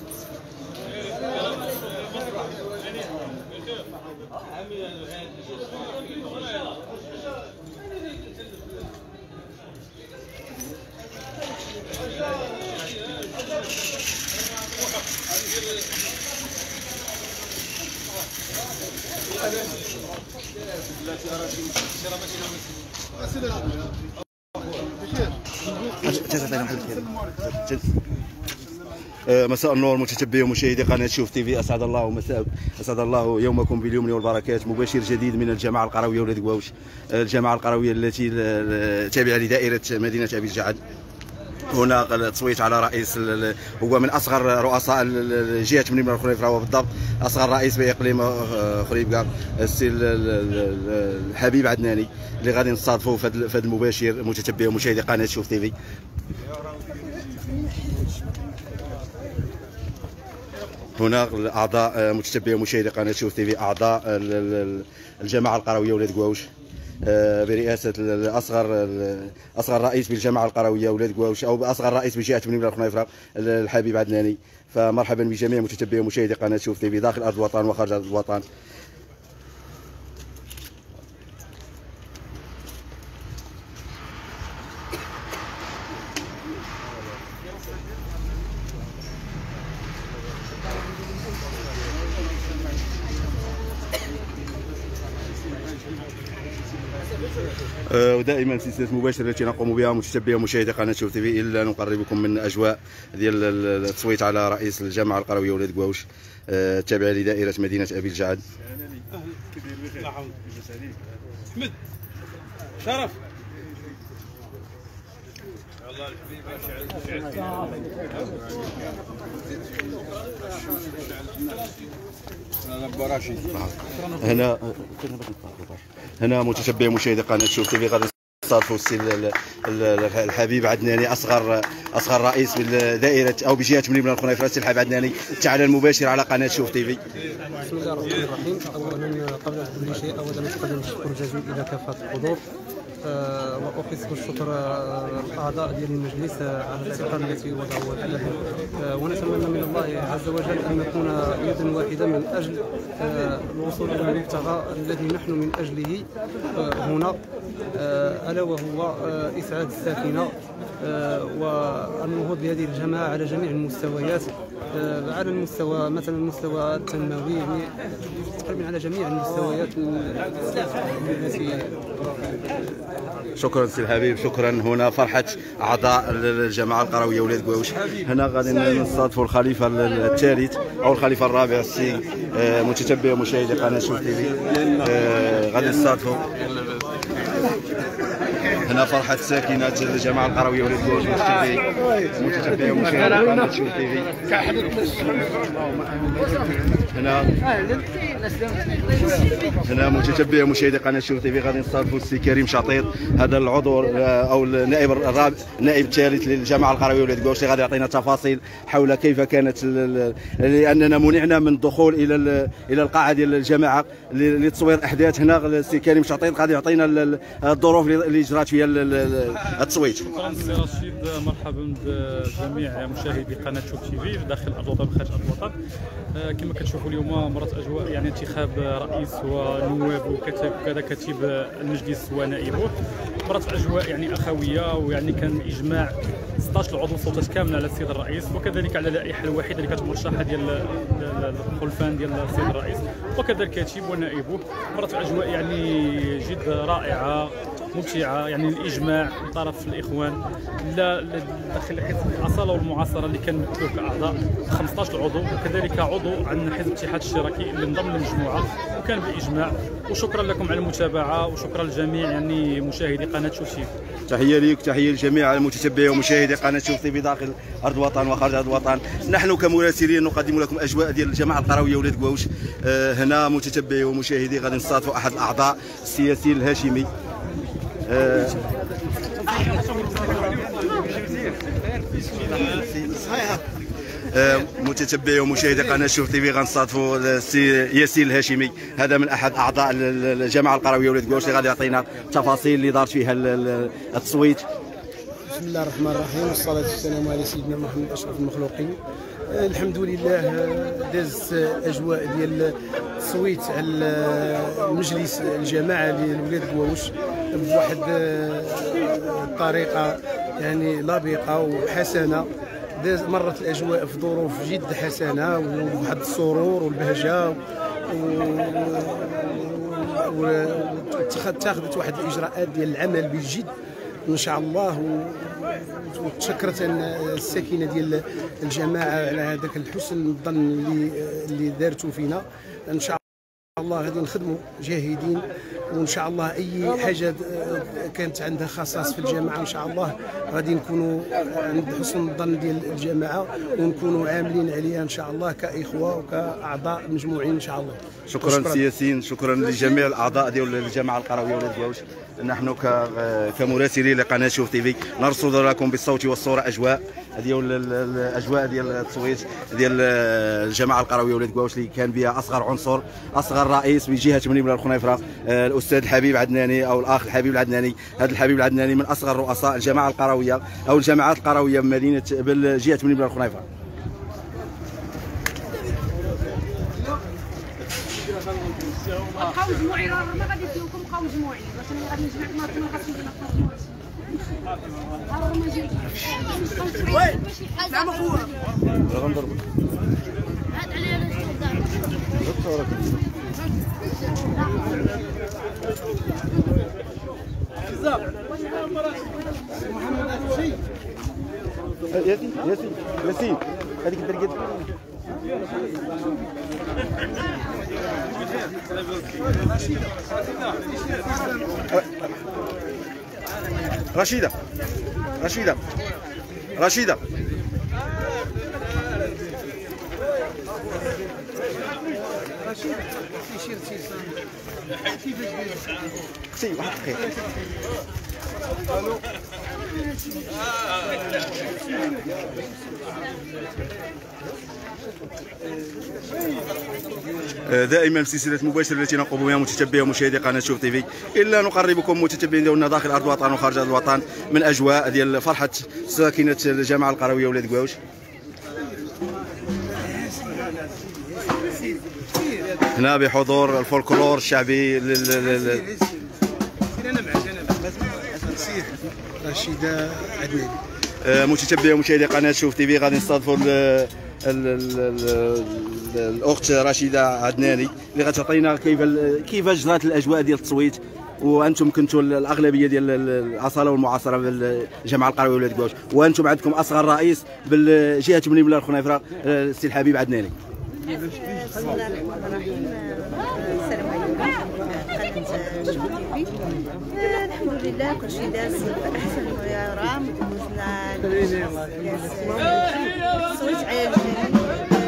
مساء النور متتبعي ومشاهدي قناه شوف تي في، اسعد الله يومكم باليمن والبركات. مباشر جديد من الجماعه القرويه ولاد قواوش، الجماعه القرويه التي تابعه لدائره مدينه ابي الجعد. هنا التصويت على رئيس، هو من اصغر رؤساء جهه من الخنيفره، هو بالضبط اصغر رئيس باقليم خريبكا، السي الحبيب عدناني، اللي غادي نستضيفوه في هذا المباشر متتبعي ومشاهدي قناه شوف تي في. هنا الاعضاء متتبعي ومشاهدي قناه شوف تي في، اعضاء الجماعه القرويه ولاد قواوش برئاسه اصغر رئيس بالجماعه القرويه ولاد قواوش، او اصغر رئيس بجهه بني الخنيفره الحبيب عدناني. فمرحبا بجميع متتبعي ومشاهدي قناه شوف تي في داخل ارض الوطن وخارج ارض الوطن. ودائما سلسله مباشره التي نقوم بها متتبعي ومشاهدي قناه شوف تي في الا نقربكم من اجواء ديال التصويت على رئيس الجماعه القرويه ولاد قواوش التابعه لدائره مدينه ابي الجعد. احمد شرف هنا متتبعي ومشاهدي قناه شوف تي في غادي نستضيفوا السي الحبيب عدناني، اصغر رئيس بالدائره او بجهه بني الخنيفره، السي الحبيب عدناني، التعليق المباشر على قناه شوف تي في. بسم الله الرحمن الرحيم. اولا قبل كل شيء نقدم الشكر الجزيل الى كافه الحضور، واخص بالشكر الاعضاء ديال المجلس على الثقه التي وضعوها فينا، ونتمنى من الله عز وجل ان نكون يدا واحده من اجل الوصول الى المبتغى الذي نحن من اجله هنا، الا وهو اسعاد الساكنه والنهوض بهذه الجماعه على جميع المستويات، على المستوى مثلا المستوى التنموي، يعني تقريبا على جميع المستويات التي. شكرا سي الحبيب، شكرا. هنا فرحه اعضاء الجماعه القرويه ولاد قواوش. هنا غادي نستضيفوا الخليفه الثالث او الخليفه الرابع، السي متتبع ومشاهدي قناه شوف تي في، غادي نستضيفوا. هنا فرحه ساكنه الجماعه القرويه ولاد قواوش متتبعي ومشاهدي قناه شوف تي في. هنا متتبعي ومشاهدي قناه شوف تي في غادي نستضيفوا السي كريم شطيط، هذا العضو او النائب الرابع، النائب الثالث للجماعه القرويه ولاد قواوش، اللي غادي يعطينا تفاصيل حول كيف كانت، لاننا منعنا من الدخول الى القاعه ديال الجماعه لتصوير احداث. هنا السي كريم شطيط غادي يعطينا الظروف اللي جرات فيها التصويت. شكرا سي رشيد، مرحبا بجميع مشاهدي قناه شوف تي في داخل ارض الوطن وخارج ارض الوطن. كما كتشوفوا اليوم مرت اجواء يعني انتخاب رئيس ونواب وكذا كتيب المجلس ونائبه، مرت اجواء يعني اخويه، ويعني كان اجماع 16 عضو صوتات كامله على السيد الرئيس، وكذلك على اللائحه الوحيده اللي كتمرشحها ديال الخلفان ديال السيد الرئيس وكذلك الكاتب ونائبه. مرت اجواء يعني جد رائعه ممتعه، يعني الاجماع من طرف الاخوان داخل حزب الاصاله والمعاصره اللي كان ممثل كاعضاء 15 عضو، وكذلك عضو عن حزب الاتحاد الاشتراكي اللي انضم للمجموعه وكان بالاجماع. وشكرا لكم على المتابعه، وشكرا لجميع يعني مشاهدي قناه شوف تي في. تحيه ليك، تحيه لجميع المتتبعين ومشاهدي قناه شوف تي في داخل ارض الوطن وخارج ارض الوطن. نحن كمراسلين نقدم لكم اجواء ديال الجماعه القرويه ولاد قواوش. هنا متتبعي ومشاهدي غادي نستضيفوا احد الاعضاء السياسي الهاشمي. متتبعي ومشاهدي قناه شوف تي في غنستضيفوا السي ياسين الهاشمي، هذا من احد اعضاء الجماعه القرويه ولاد قواوش اللي غادي يعطينا التفاصيل اللي دارت فيها التصويت. بسم الله الرحمن الرحيم والصلاة والسلام على سيدنا محمد أشرف المخلوقين. الحمد لله دازت أجواء ديال التصويت على مجلس الجماعة لولاد كواوش بواحد الطريقة يعني لبقة وحسنة. مرت الأجواء في ظروف جد حسنة وواحد السرور والبهجة واتخذت واحد الإجراءات ديال العمل بالجد ان شاء الله. وتشكرت الساكنه ديال الجماعه على هذاك الحسن الظن اللي دارتو فينا. ان شاء الله غادي نخدموا جاهدين، وان شاء الله اي حاجه كانت عندها خصاص في الجماعه ان شاء الله غادي نكونوا عند حسن الظن ديال الجماعه ونكونوا عاملين عليها ان شاء الله كاخوه وكاعضاء مجموعين ان شاء الله. شكرا سي ياسين، شكرا لجميع الاعضاء ديال الجماعه القرويه ولاد كواوش. نحن كمراسلين لقناه شوف تيفي نرصد لكم بالصوت والصوره اجواء ديال التصويت ديال الجماعه القرويه ولاد كواوش اللي كان بها اصغر عنصر، اصغر رئيس بجهه بني بلا الخنيفره، الاستاذ الحبيب العدناني او الاخ الحبيب العدناني. هذا الحبيب العدناني من اصغر رؤساء الجماعه القرويه او الجماعات القرويه بمدينه جهه بني بلا الخنيفره. بقاو مجموعين، راه ما غادي فيكم بقاو مجموعين باش غادي نجمع ما خاصني نبقاو مجموعين. وي نعم اخويا غنضربك عاد عليا ياسين هذيك الدرقه رشيدة سي واحد دقيقة. دائما سلسله مباشره التي نقوم بها متتبعي ومشاهدي قناه شوف تيفي، الا نقربكم متتبعين ديالنا داخل ارض الوطن وخارج ارض الوطن من اجواء ديال فرحه ساكنه الجامعه القرويه ولاد كواوش. هنا بحضور الفولكلور الشعبي رشيدة عدناني. متتبعي ومشاهدي قناه شوف تيفي غادي نستضيفوا الاخت رشيدة عدناني اللي غتعطينا كيفاش جرات الاجواء ديال التصويت، وانتم كنتوا الاغلبيه ديال الاصاله والمعاصره بالجامعه القرويه ولاد كواوش، وانتم عندكم اصغر رئيس بالجهه بني بلا الخنيفره السي الحبيب عدناني. بسم الله الرحمن الرحيم. السلام عليكم قناة شوف تيفي. الحمد لله كلشي داز بأحسن ما يرام. دوزنا التصويت على الجميع.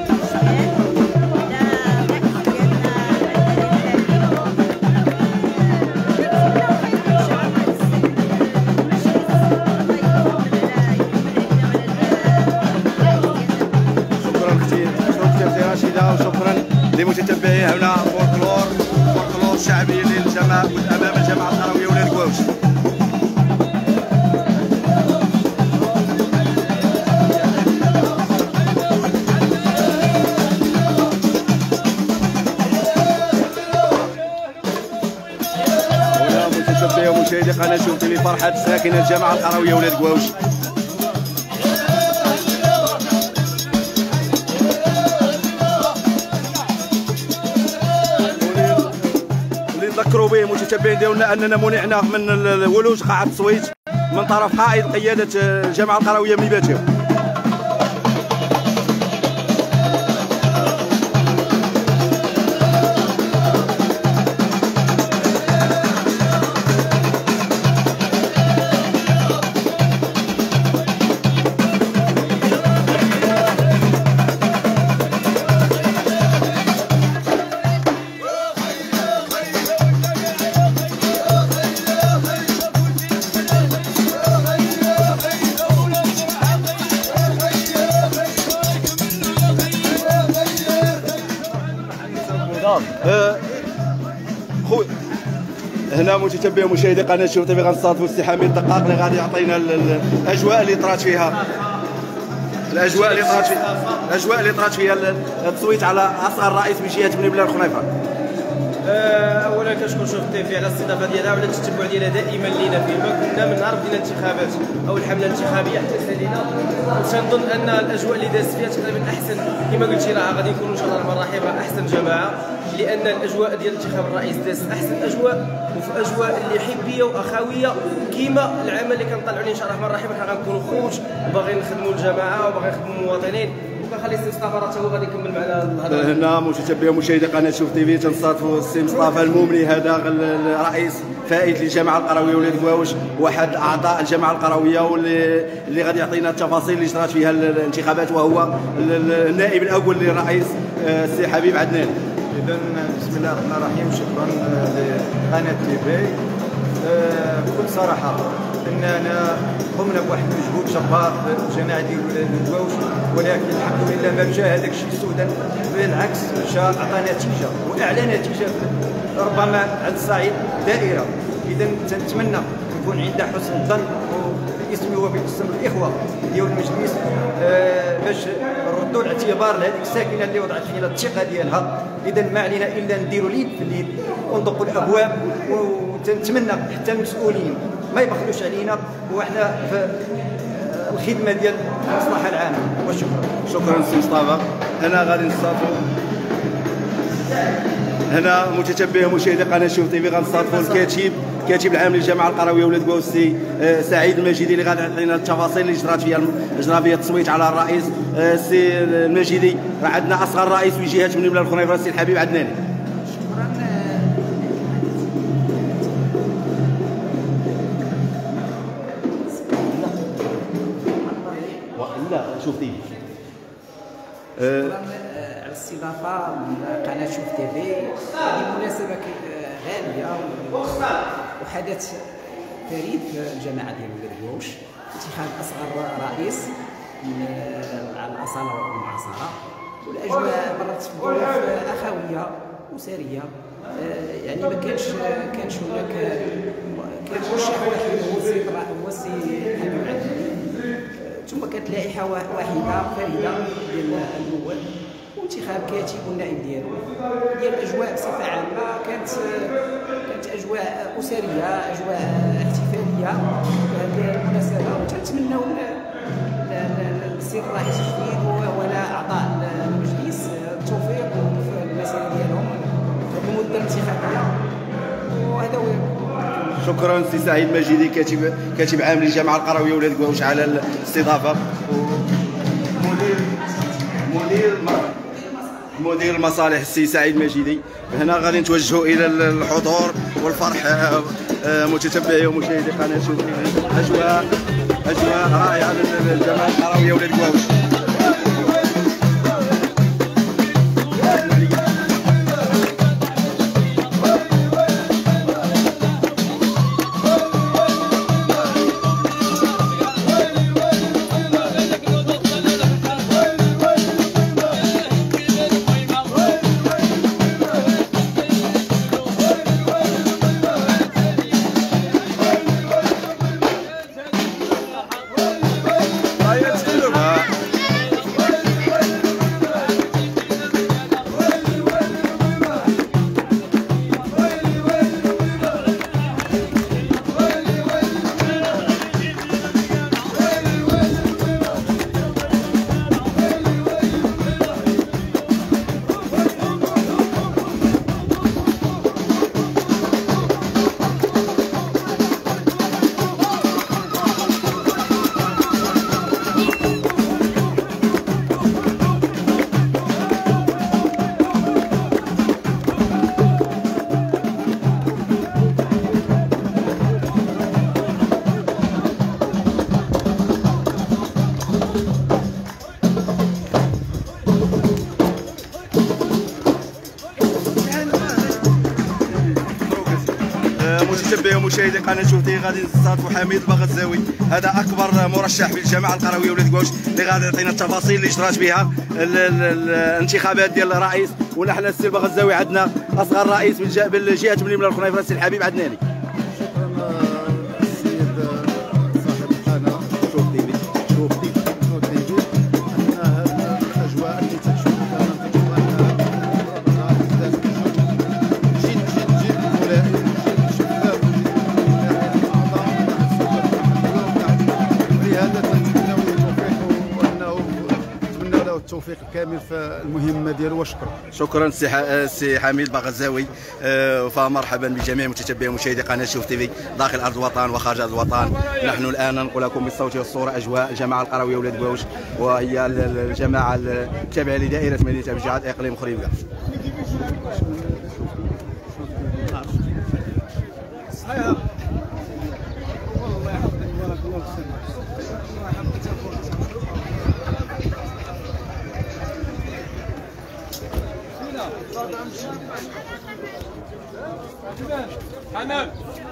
وشكرا لمتتبعي هنا فولكلور شعبي للجماعه امام الجامعه القرويه ولاد كواوش. هنا متتبعي ومشاهدي قناه شوف تيفي فرحه ساكنه الجامعه القرويه ولاد كواوش. نذكروا به متتبعين ديالنا اننا منعنا من الولوج قاعه التصويت من طرف قائد قياده الجامعه القرويه من باتيو. خويا هنا متتبعي مشاهدي قناه شوف تيفي غنستضيفوا السي حميد دقاق اللي غادي يعطينا الاجواء اللي طرات فيها التصويت على اصغر رئيس من جهه بني بلال الخنيفره. اولا كنشكر شوف تيفي على الاستضافه ديالها وعلى التتبع ديالها دائما لينا فيما كنا من نهار بدينا الانتخابات او الحمله الانتخابيه حتى سالينا. تنظن ان الاجواء اللي دازت فيها تقريبا احسن كما قلتي راه غادي يكونوا ان شاء الله الرحمن الرحيم احسن جماعه، لان الاجواء ديال انتخاب الرئيس دازت احسن اجواء، وفي اجواء اللي حبيه واخويه كيما العمل اللي كنطلعوا عليه ان شاء الله الرحمن الرحيم. حنا غنكونوا خوت وباغيين نخدموا الجماعه وباغيين نخدموا المواطنين، وكنخلي السي مصطفى راه هو غادي يكمل معنا الهضره. هنا متتبعي مشاهدي قناه شوف تيفي تنستضيفوا السي مصطفى المومني، هذا الرئيس فائد للجامعه القرويه ولاد كواوش، واحد اعضاء الجامعه القرويه واللي غادي يعطينا التفاصيل اللي جرات فيها الانتخابات، وهو النائب الاول للرئيس السي حبيب عدنان. اذا بسم الله الرحمن الرحيم، شكرا لقناه تيفي. بكل صراحه اننا قمنا بواحد المجهود جبار في الجماعه ديال ولاد الكواوش، ولكن الحمد لله ما مشى هذاك الشيء سودا، بالعكس مشى عطى نتيجه واعلى نتيجه ربما على الصعيد دائره. اذا تنتمنى نكون عند حسن الظن باسمي وباسم الاخوه ديال المجلس باش نردوا الاعتبار لهذيك الساكنه اللي وضعت فينا الثقه ديالها. اذا ما علينا الا نديروا اليد في اليد وندقوا الابواب، وتنتمنى حتى المسؤولين ما يبخلوش علينا وحنا في الخدمه ديال المصلحه العامه. شكرا سي مصطفى. هنا غادي نستضيفوا هنا متتبعي مشاهدي قناه شوف تيفي غنستضيفوا الكاتب العام للجامعه القرويه ولاد كواوش السي سعيد المجيدي اللي غادي يعطينا التفاصيل اللي جرى فيها التصويت على الرئيس. السي المجيدي، راه عندنا اصغر رئيس في جهه بني بلال الخنيفره السي الحبيب عدناني. لا شوف تيفي. شكرا على الاستضافه من قناه شوف تيفي. هذه مناسبه غاليه وحدث فريد في الجماعه ديال ولاد كواوش، انتخاب اصغر رئيس على الاصاله والمعاصره، والاجواء مرت في ظروف اخويه اسريه. يعني ما كانش هناك كان مرشح واحد هو السي حبيب عدناني، ثم كانت لائحه واحده فريده ديال النواب وانتخاب كاتب والنائب ديالو. ديال الاجواء بصفه عامه كانت اجواء اسريه، اجواء احتفاليه بهذه المناسبه، وتنتمنوا للسيد الرئيس الجديد ولا اعضاء المجلس التوفيق في المسيره ديالهم في المده الانتخابيه. وهذا هو. شكرا سي سعيد مجيدي، كاتب عام للجامعه القرويه ولاد كواوش على الاستضافه. مدير المصالح السي سعيد مجيدي. هنا غادي نتوجهوا الى الحضور والفرح متتبعي ومشاهدي قناه شوف تيفي. اجواء رائعه للجامعه القرويه ولاد كواوش. متتبعي ومشاهدي قناه شوف تيفي غادي نستضيفوا حميد البغزاوي، هذا اكبر مرشح في الجامعه القرويه ولاد كواوش اللي غادي يعطينا التفاصيل اللي جرات بها الانتخابات ديال الرئيس ونحن السي البغزاوي عندنا اصغر رئيس من جهه تمليم الخنيفره السي الحبيب عدناني. شكرا السيد صاحب القناه شوف تي في ان هذه الاجواء اللي تنشوفها جد ملائم شفاف ولهذا تنتمنى التوفيق وانه نتمنى له التوفيق الكامل في المهمه ديالو وشكرا. شكرا السي حميد بغزاوي. فمرحبا بجميع متتبعي ومشاهدي قناه شوف تي في داخل ارض الوطن وخارج ارض الوطن. نحن الان ننقل لكم بالصوت والصوره اجواء الجماعه القرويه ولاد بواوش، وهي الجماعه التابعه لدائره مدينه ابي جعد اقليم خريبكه. حنان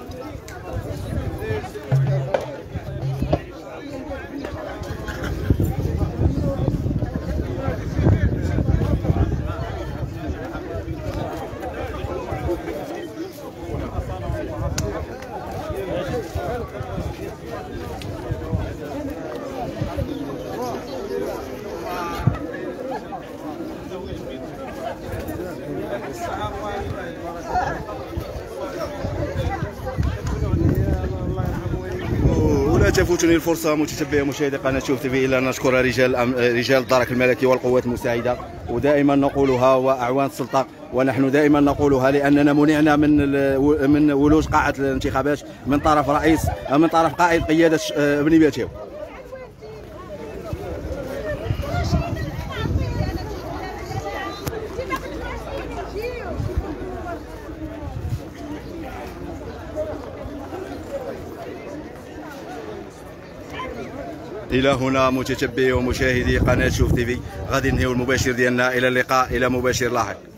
ولا تفوتني الفرصه متتبعي ومشاهدي قناه شوف تي في الا نشكر رجال الدرك الملكي والقوات المساعده، ودائما نقولها واعوان السلطه، ونحن دائما نقولها لاننا منعنا من ولوج قاعه الانتخابات من طرف قائد قياده بني باتيو. إلى هنا متتبعي ومشاهدي قناة شوف تي في، غادي ننهيو المباشر ديالنا، إلى اللقاء، إلى مباشر لاحق.